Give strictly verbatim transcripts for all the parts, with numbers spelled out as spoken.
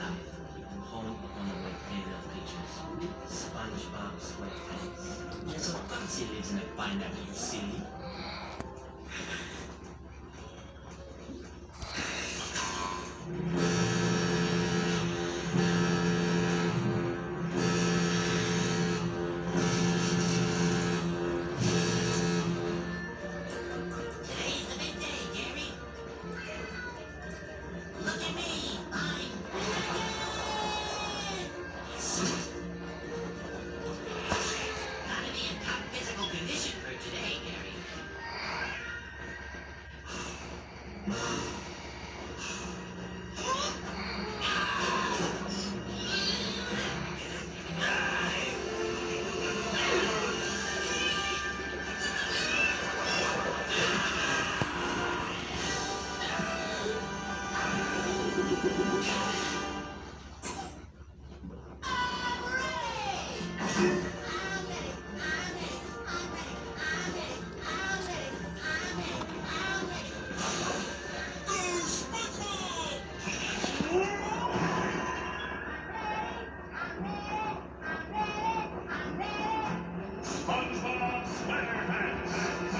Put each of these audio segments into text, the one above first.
Life, home of one of my favorite creatures, SpongeBob SquarePants. Yes, of course he lives in a pineapple, you silly. Today's the big day, Gary. Look at me. I'm gotta be in top physical condition for today, Gary. SpongeBob SquarePants!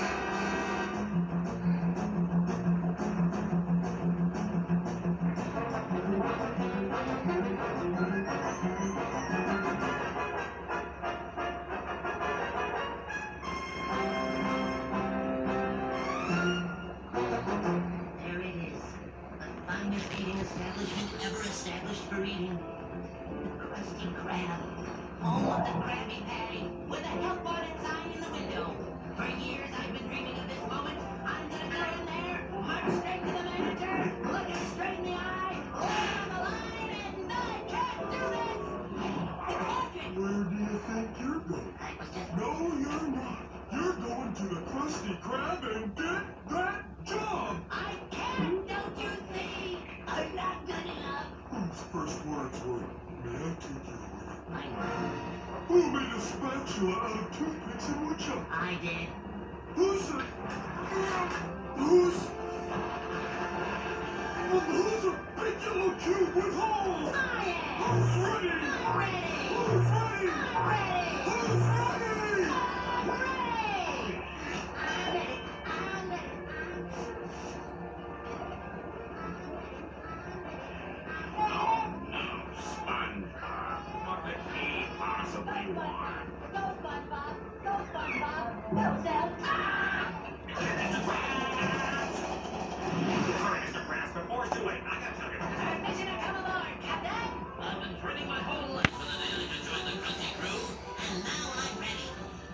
There it is. The finest eating establishment ever established for eating. The Krusty Krab. Home of the Krabby Patty with a help wanted sign in the window. For years I've been dreaming of this moment. I'm gonna go in there, march straight to the manager, look him straight in the eye, lay on the line, and I can't do this! The Patrick! Where do you think you're going? I was just... No, you're not. You're going to the Krusty Krab and get that job. I can't, don't you see? I'm not good enough. Whose first words were, may I take your order? I, Who made a spatula out of toothpicks and wood chop? I did. Who's a... Who's... Well, who's a big yellow cube with holes? I am! Who's ready? I'm ready! Who's ready? I'm ready! Who's ready? I'm ready! I'm ready! I'm ready! Oh, no, SpongeBob. What could he possibly want? Go, SpongeBob! Go, SpongeBob! Go, Seth! Ah! Hurry, Mister Krabs, before it's too late. I gotta tell you. Permission to come aboard, Captain! I've been training my whole life for the day I can join the Krusty crew. And now I'm ready.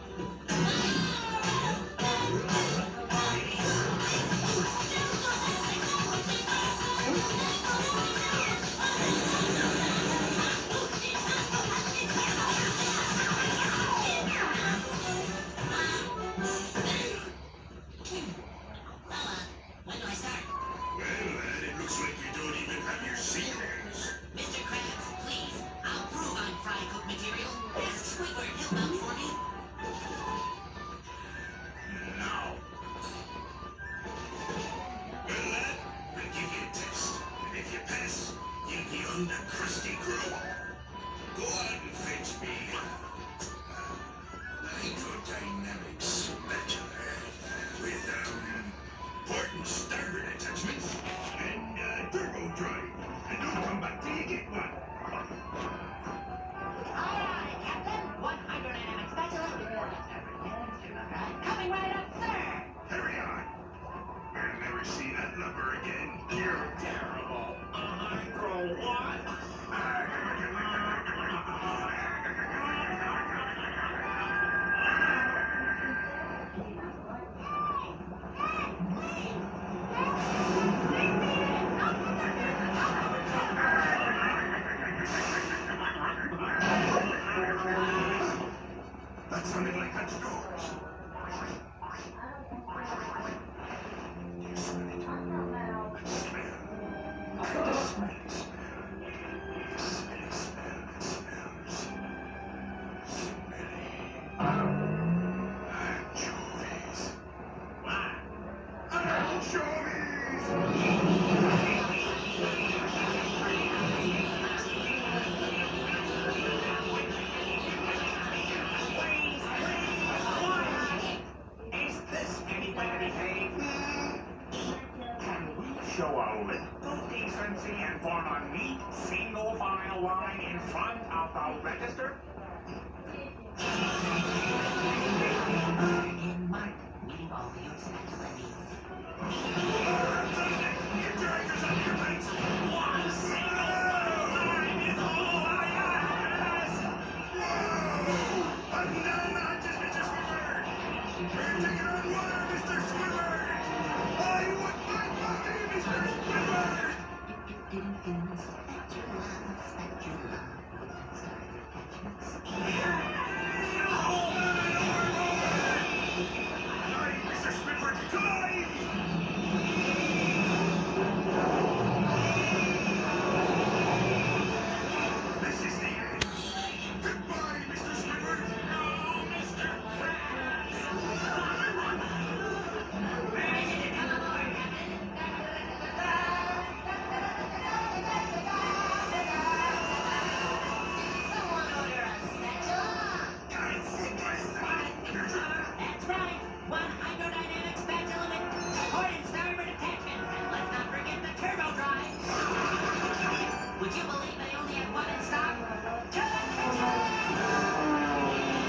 Fella, when do I start? Well, lad, it looks like you don't even have your secrets. Mister Krabs, please, I'll prove I'm fry cook material. Ask Squidward, he'll vouch for me. No. Well, lad, I'll give you a test. And if you pass, you'll be on the Krusty crew. Go out and fetch me a hydrodynamic spatula with, um, port and starboard attachments and, uh, turbo drive. And don't come back till you get one. Aye, aye, Captain. One hydrodynamic spatula. Coming right up, sir. Hurry on. I'll never see that lumber again. You're terrible. A hydro what? the line in front of the register? In Mark, meeting all the spatula needs. Get your anchors on your pants! One single line is all I ask! Whoa! Button down the hatches, Mister Squidward! We're taking on water, Mister Squidward! I want my coffee, Mister Squidward! Didn't feel spatula, spatula. Starter attachments. Dive, Mister Squidward, dive! This is the end. Goodbye, Mister Squidward. No, Mister Krabs! Ready to come aboard, Captain. Someone order a spatula. Time for my spatula. That's right. One hydrodynamic spatula with port and starboard attachments. And let's not forget the turbo drive. Would you believe they only have one in stock? To the kitchen!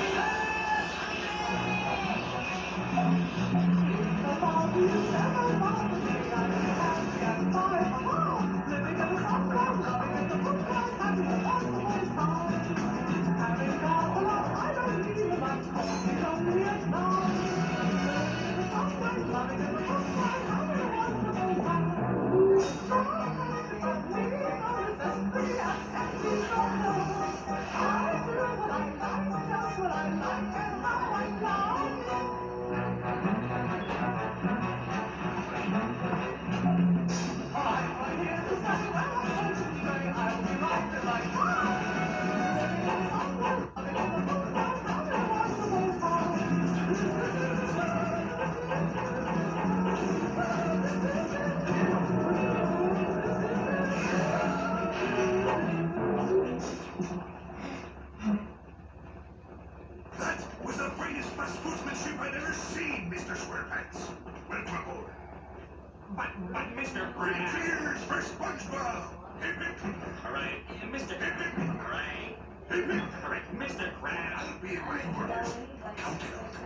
That was the greatest sportsmanship I'd ever seen, Mister Squarepants. Welcome aboard. But, but, Mister Three Krabs! cheers for SpongeBob! Hip hip! Hooray, Mister Hip hip! Hooray! Hip hip! Hooray, Mister Krabs! I'll be in my quarters. Count it out.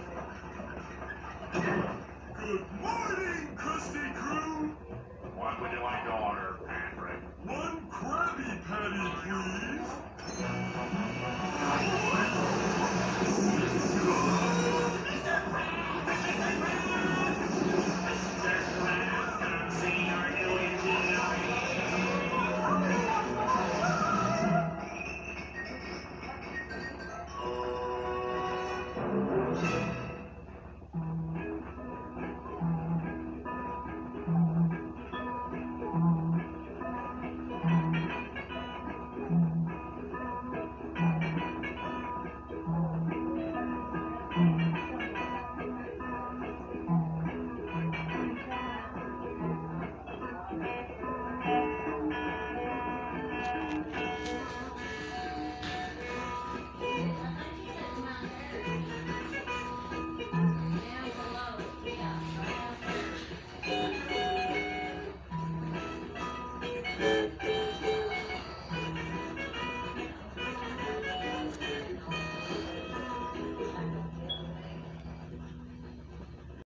Good morning, Krusty Crew. What would you like to order, Patrick? One Krabby Patty, please. Mister Krabs! Mister Krabs, come see our new engineering! Thank you.